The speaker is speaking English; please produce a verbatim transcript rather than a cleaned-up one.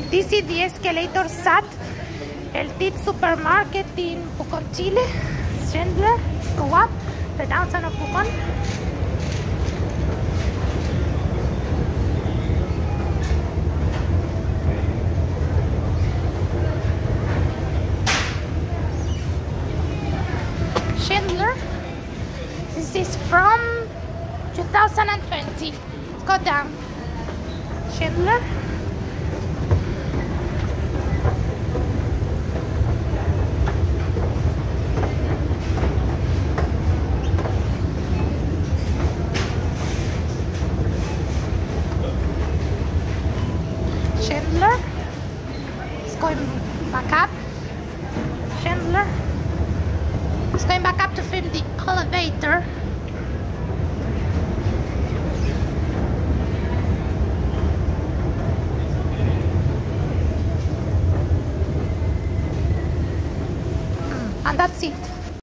This is the escalator sat El Tit Supermarket in Pucón, Chile. Schindler, go up the downtown of Pucón. Schindler. This is from two thousand twenty. Let's go down. Schindler. Schindler. It's going back up. Schindler. It's going back up to film the elevator. And that's it.